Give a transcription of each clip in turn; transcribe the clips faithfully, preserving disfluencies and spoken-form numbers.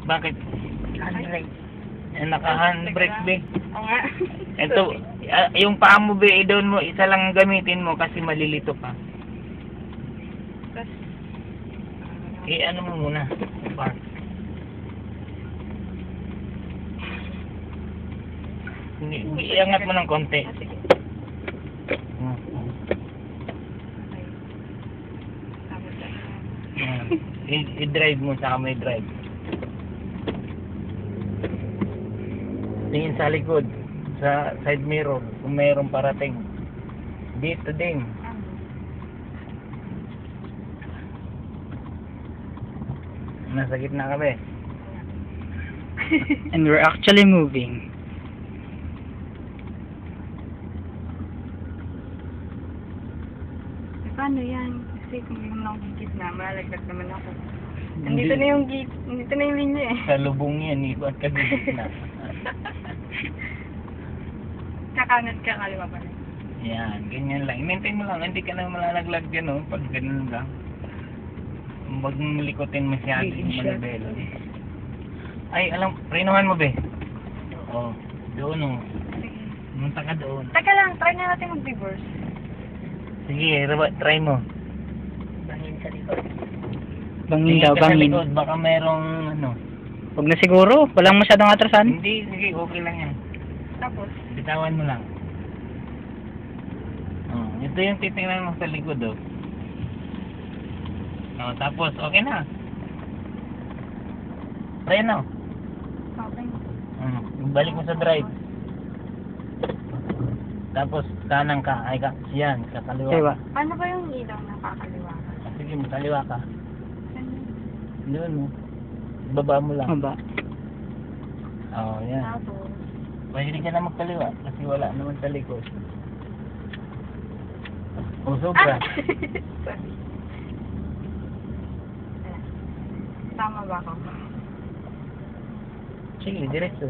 Bakit? Handbrake. Eh, naka-handbrake, be. Oo nga. Ito, ah, yung paa mo, be, doon mo, isa lang gamitin mo kasi malilito ka. Tapos, Eh, ano mo muna? Park. Hindi, iangat mo ng konti. ah, sige. Hmm. Okay. Tapos, ah, Hmm. I- I-drive mo, saka may drive. Tingin sa likod, sa side mirror, kung mayroong parating. Dito din. ano? Nasa gitna ka, be. And we're actually moving. Eh, paano yan? Kasi kung hindi naman ako gigit na, malalaglag naman ako. Hindi. Nandito na yung git, nandito na yung linya eh. Sa lubong yan, eh. Ba't ka gitna? Kakanat ka, kaliwa pa rin. Yan, ganyan lang. I-maintain mo lang, hindi ka na malalaglag yan, oh. Pag ganun lang. Huwag mong likotin masyado yung manibelo. Ay, alam, prenohan mo, be. Oh, doon, oh. Sige. Munta ka doon. Teka lang, try na natin mag-reverse. Sige, raba- try mo. Bangin sa likod. Bangin Tingin daw, ka sa bangin. likod, baka merong, ano. Huwag na siguro. Walang masyadong atrasan. Hindi, sige, okay lang yan. Tapos, Bitawan mo lang. Oh, ito yung titingnan mo sa likod, oh. Oh, tapos, okay na. Try na. okay. Hmm, balik mo sa drive. Tapos, kanan ka. Ay, ka, yan, sa kaliwa. Kaya ba? Paano ba yung ilaw na kakaliwa? Ah, sige, kaliwa ka. Ano? Doon, oh. Baba mo lang. Maba. Oh, yan. Tapos, Pwede ka na magkaliwa kasi wala naman sa likod. O, ah! sobra. Sorry. Ayan. Tama ba ako? Sige, diretso.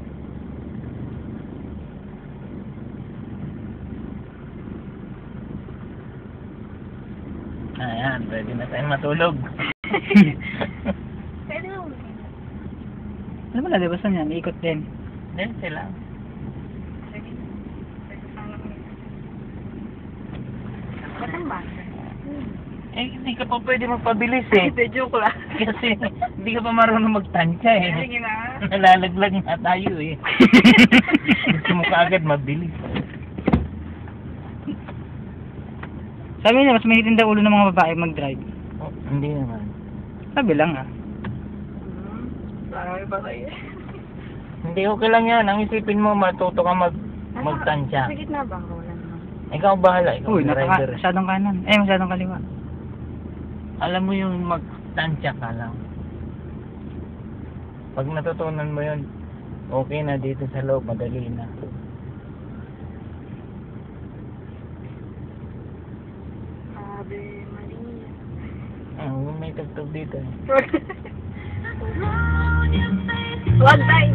Ayan, pwede na tayong matulog. Pwede mo. Ano ba nalibasan yan? Ikot din. Diretso lang. Sige. Pwede sana ko. Ba't ang basa? Eh, hindi ka pa pwede magpabilis eh. Hindi, joke lang. Kasi hindi ka pa marunong magtansya eh. Sige na. Nalalaglag na tayo eh. Gusto mo kaagad mabilis. Sabi niya, mas mahitin daw ulo ng mga babae mag-drive. Oh, hindi naman. Sabi lang ah. Hmm. Parang iba kayo. Hindi, okay lang yan. Ang isipin mo, matuto ka mag magtansya. Sa gitna ba? Wala naman. Ikaw bahala, ikaw Uy, ang napaka, driver. masyadong kanan. Eh, masyadong kaliwa. Alam mo yung magtansya ka lang. Pag natutunan mo yun, okay na dito sa loob, madali na. Ave Maria. Ah, may tagtog dito eh. One time.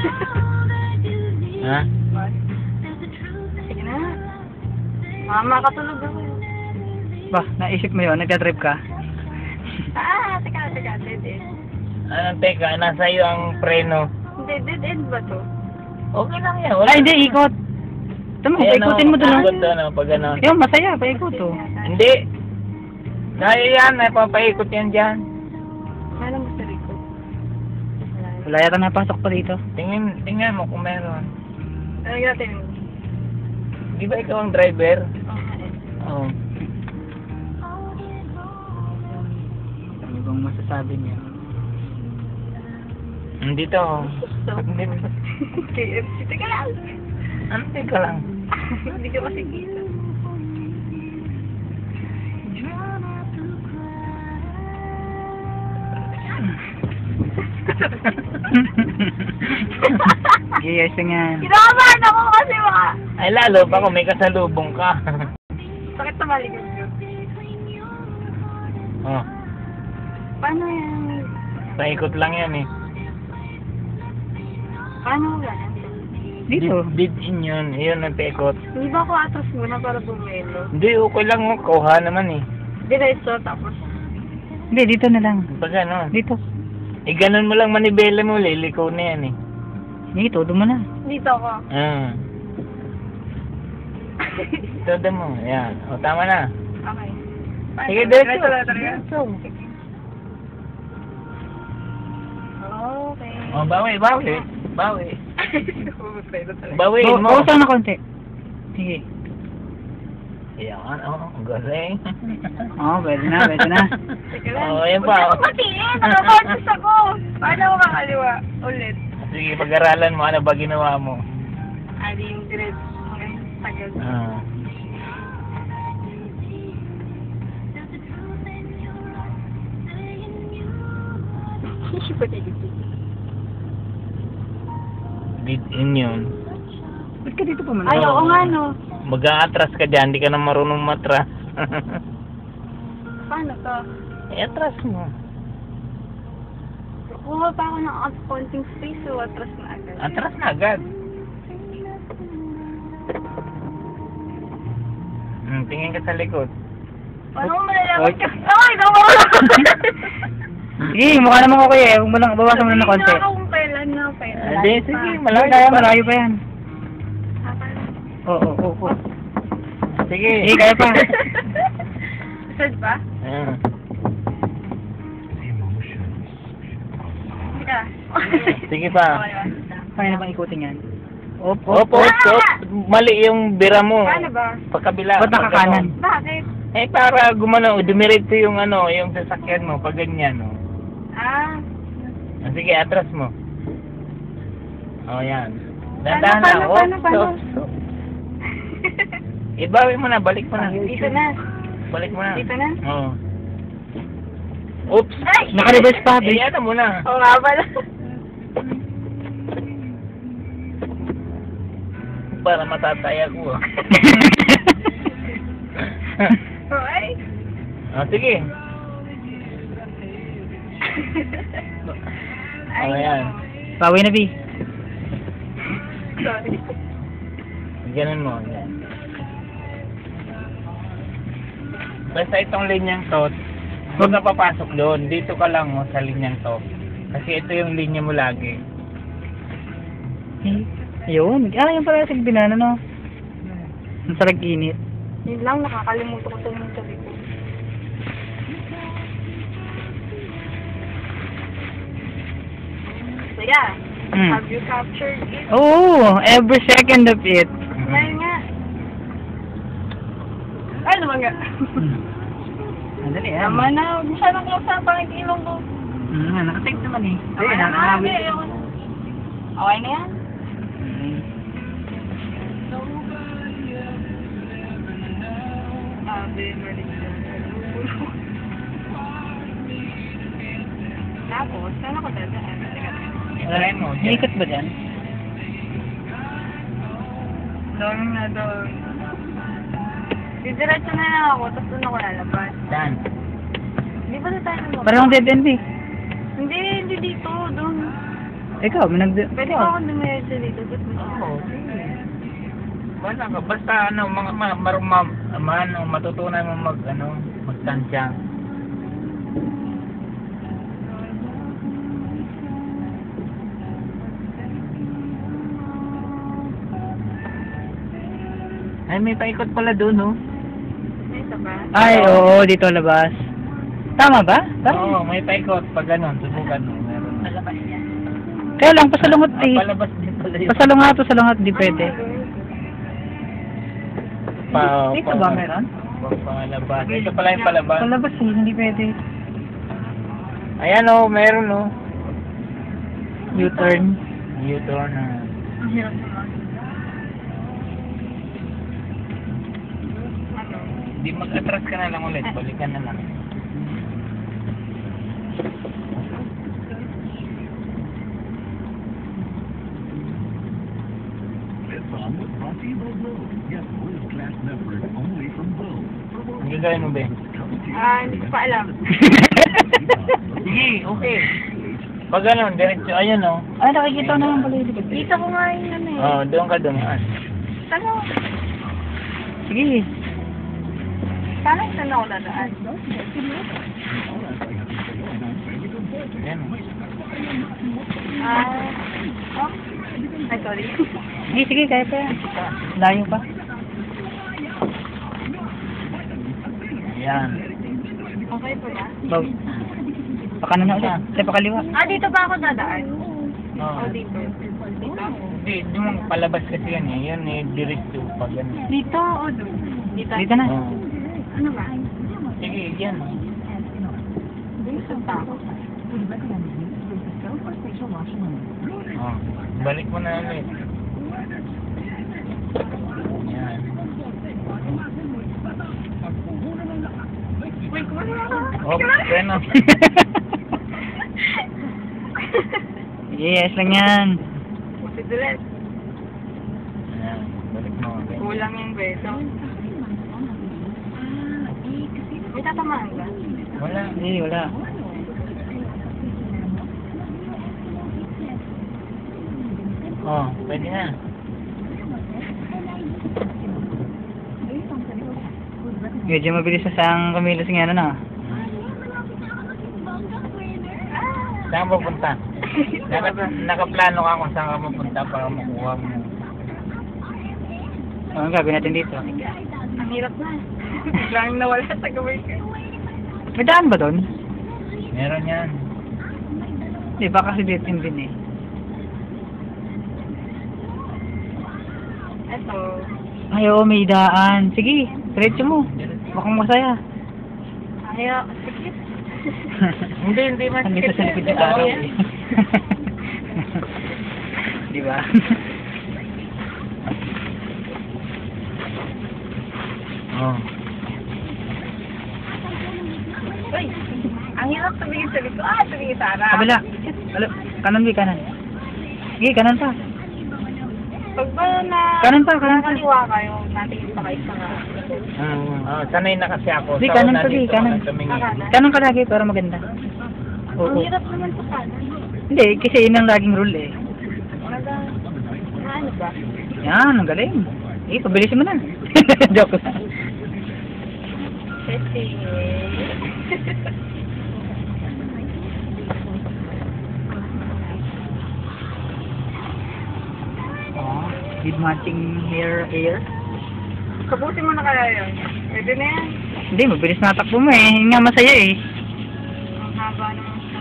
Ha? Sige na. Mama, katulog ako. Ba, naisip mo yun? Nagdadrive ka? Ah, teka, teka, dead end. Ano, teka, nasa iyo ang preno. Hindi, dead end ba to? Okay lang yan. Wala. Ay, hindi, ikot. Tama, Ayan, paikutin mo oh, doon. ikot doon, oh, pag ano. Yung masaya, paikot oh. Hindi. Kaya yan, napapaikot yan dyan. Alam mo sa likod. Wala yata napasok pa dito. Tingin, tingnan mo kung meron. Ano natin? Di ba ikaw ang driver? Oo. Ano bang masasabi niya? Dito. Dito. K F C. Teka lang. Ano, teka lang. Hindi ka kasi kita. Gayas lang yan. Kinakabahan ako kasi baka. Ay, lalo pa kung may kasalubong ka. Bakit tumalikod yun? Oh, Paano yan? paikot lang yan eh. Paano ba yan? Dito. Dead in yun. Yun ang paikot. Hindi ba ako atras muna para bumelo? Hindi, okay lang mo. Kuha naman eh. Diretso tapos. Hindi, dito na lang. Pag ano. Dito. Eh, ganun mo lang manibela mo, liliko na yan eh. Hindi, todo mo na. Dito ako. Ah. Todo mo, yan. O, tama na. Okay. Sige, diretso. Diretso, diretso. Diretso. Okay. O, bawi, bawi. Bawi. Pumatay na talaga. Bawiin Baw- mo. Bawasan na konti. Sige. Yan, o, ang galing. Oo, pwede na, pwede na. Teka lang. Oo, yan pa. Huwag ako matiin. Nakakautos ako. Paano ako kakaliwa? Ulit. Sige, pag-aralan mo, ano ba ginawa mo? Ali yung diretso. Okay. Tagal. Ah. Bid in yun. Ba't ka dito pumunta? Ay, oo nga no. Mag-a-atras ka dyan, di ka na marunong matras. Paano to? eh, atras mo. Kuha pa ako ng konting space so atras na agad. Atras na agad. Hmm, tingin ka sa likod. Paano mo malalaman Oy. ka? Ay, ikaw mo Sige, mukha naman ko kuya. Huwag mo lang, bawasan mo lang na konti. Hindi ako kung kailan na kailan. Ah, di, sige, Malayo malayo kaya, pa. malayo pa yan. Akala. Oo, oo, oo. Sige. Sige, kaya pa. Sad ba? Ah. Hindi ka. Sige pa. Okay ba? Kaya na bang ikutin yan? Op, op, op, op. Mali yung bira mo. Paano ba? Pagkabila. Ba't nakakanan? Bakit? Eh, para gumano, dumiretso yung ano, yung sasakyan mo, pag ganyan, no. Ah. Ah, sige, atras mo. Oh, yan. Paano, Dandahan paano, lang. Oh, paano, paano? stop, stop. Ibawi mo na, balik mo na. Dito na. Balik mo na. Dito na? Oo. Oops. Ay! Naka-reverse pa, Eh, ano mo na. Oo nga pala. Para matataya ko, ah. Okay. Ah, sige. Ay, Oh, yan. Bawi na, B. sorry. Ganun mo. Yan. Basta itong linyang to, huwag ka papasok doon. Dito ka lang mo sa linyang to. Kasi ito yung linya mo lagi. Yun. Ah, yung pala sa binana, no? Ang sarag init. Yun lang, nakakalimutan ko tumingin sa likod. So yeah, Hmm. have you captured it? Oh, every second of it. Ngayon nga. Ay, naman nga. Andali, ah. Naman na, huwag masyadong close up ang ilong ko. Hmm, nakatape naman eh. Okay na, okay, ayoko na. Okay na yan? Sabi, maling Tapos, saan ako dadaan? Teka, Try mo. dyan. Iikot ba dyan? doon na doon. Didiretso na lang ako, tapos doon ako lalabas. Saan? Di ba na tayo naman? Parang dead end eh. Hindi, hindi dito, doon. Ikaw, minag... Pwede ba ako dumiretso dito? Tapos Oo, sige. Wala ka. Basta ano, mga ma, mar, ma, ma, ano, matutunan mo mag, ano, magtansya. Ay, may paikot pala doon, no? May isa ba? Ay, oo, dito labas. Tama ba? Tama. Oo, may paikot. Pag ganun, subukan mo. Meron. Palabas niya. Kaya lang, pasalungot Ah, eh. palabas din pala yun. Pasalungat, pasalungat, di pwede. Pa, Dito pa- ba meron? pa- Palabas. Ito pala yung palabas. Palabas eh, hindi pwede. Ayan, oh, meron, oh. U-turn. U-turn, ah. Ang hirap naman. Ano? Di mag-atras ka na lang ulit. Balikan na lang. Ang gagawin mo, Ben? Ah, hindi ko pa alam. Sige, okay. Pag ganun, diretso, ayun, oh. Ay, nakikita ko naman pala yung likod. Dito ko nga yung ano eh. Oh, doon ka dumaan. Saan ako? Sige. Paano saan ako dadaan? Ayan, oh. Ah. Oh. Ay, sorry. Sige, sige, kaya pa yan. Layo pa. Yan. Okay po ba? Baw. Pakanan na ulit. Kaya pakaliwa. Ah, dito ba ako dadaan? Oh. O dito? Dito? Hindi, di mo palabas kasi yan eh. Yan eh, diretso pag yan. Dito o doon? Dito? Dito na. Oh. Ano ba? Sige, yan. Dito pa ako. Oh. Balik mo na ulit. Yan. Wait, kumano ako? Oh, preno. Yes lang yan. Puti dulit. Yan, balik mo. ulit. Kulang yung beso. May tatamaan ba? Wala. Hindi, wala. Oh, pwede na. Medyo mabilis sa sang kumilos nga na. Saan ka pupunta? Naka, nakaplano ka kung saan ka pupunta para makuha mo. Ano gagawin natin dito? Ang hirap na. Biglang nawala sa gawin ko. May daan ba doon? Meron yan. Hindi, baka kasi dito yun din eh. Eto. Ay, oo, may daan. Sige, diretso mo. Mukhang masaya. Ayaw. Sige. Hindi, hindi man. Nandito sa likod ng araw eh. Di ba? Oh. Uy. Ang hirap tumingin sa likod. Ah, tumingin sa harap. Kabila. Alo, kanan ba kanan? Sige, kanan pa. Pag ba na... Kanan pa, kanan pa. Kaliwa kayo, natin pa kayo sa Um, oh, sanay na kasi ako. Di, Sa kanan una pa, di, dito, kanan. walang tumingin. Kanan. Kanan ka lagi para maganda. Ang Oo. hirap naman sa kanan. Hindi, kasi yun ang laging rule eh. Maganda. Ano ba? Yan, ang galing. Eh, pabilisin mo na. Joke lang. Kasi... Oh, with matching hair, hair. Kapusin mo na kaya yun. Pwede na yan. Hindi, mabilis na takbo mo eh. Yun nga masaya eh. Ang haba naman sa...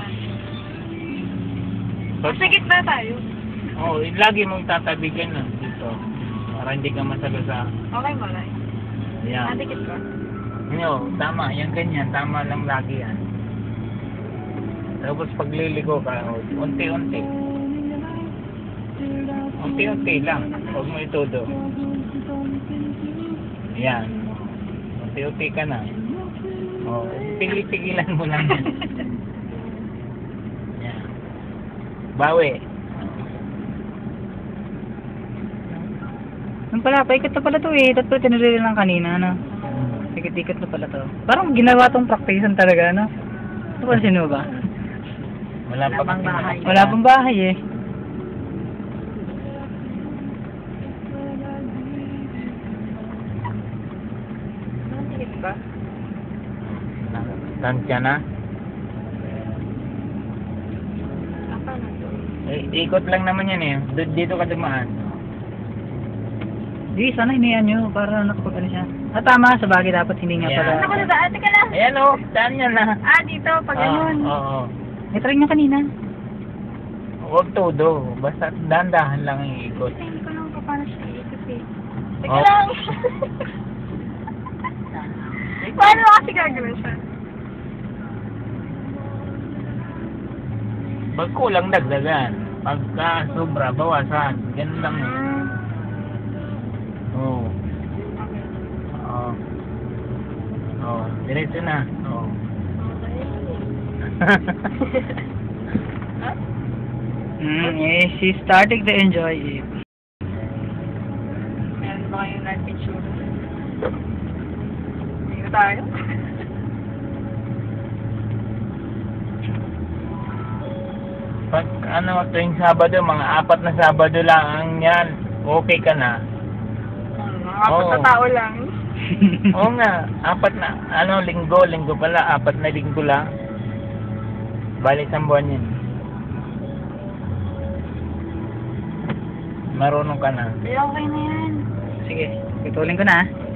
Pag, Sa gitna tayo. oh, lagi mong tatabigan na dito. Para hindi ka masalasa. Okay, malay. Yan. Nadikit ba? Ano, tama. Yan ganyan. Tama lang lagi yan. Tapos pagliligo ka, oh, unti-unti. Unti-unti lang. Huwag mo itudo. Yan. Unti-unti ka na. Oh, pigil-pigilan mo lang yan. Yan. Bawi. Yung pala, paikot na pala to eh. Dapat pala tinurili lang kanina, ano? Ikot-ikot na pala to. Parang ginawa tong practicean talaga, ano? Ano ba sino ba? Wala pa Wala pang kasi bahay. nakakita. Wala pang bahay eh. Nadikit ba? Tansya na. Apa na to? Eh, ikot lang naman yan eh. D- dito ka dumaan. Di, sana hiniyan nyo para nakapag ano siya. Ah, tama, sa bagay dapat hindi nga Yeah. pala. Ano ko na daan? Teka lang. Ayan o, saan yan na? Ah, dito. Pag ganun. Oo, oo. I-try nyo kanina. Huwag todo. Basta dahan-dahan lang yung ikot. Hindi ko lang kung paano siya ikot eh. Teka Oh. lang. Paano kasi gagawin siya? Pag kulang, dagdagan. Pagka sobra, bawasan. Ganun lang eh. Hmm. Oo. Oo. Oo. Diretso na. Oo. Mm, eh, she's starting to enjoy it. Meron ba kayong life insurance? Hindi na tayo. Pag ano, tuwing Sabado, mga apat na Sabado lang ang yan. Okay ka na. Hmm, Mga apat na Oo. tao lang. Oo nga, apat na, ano, linggo, linggo pala, apat na linggo lang. Bali, isang buwan yun. marunong ka na. Ay, okay na yan. Sige, pitulin ko na ah.